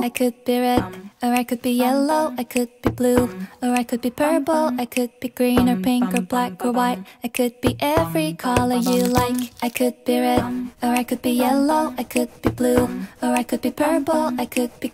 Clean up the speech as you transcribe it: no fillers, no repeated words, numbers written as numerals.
I could be red, or I could be yellow, I could be blue, or I could be purple, I could be green or pink or black or white. I could be every color you like. I could be red, or I could be yellow, I could be blue, or I could be purple, I could be